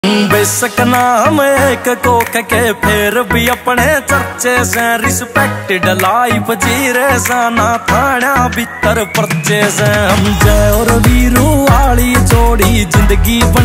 बेशक नाम एक कोक के फिर भी अपने चर्चे से रिस्पेक्टेड लाइफ जी रे जाना थाना भीतर पर्चे से हम जय और वीरू वाली जोड़ी जिंदगी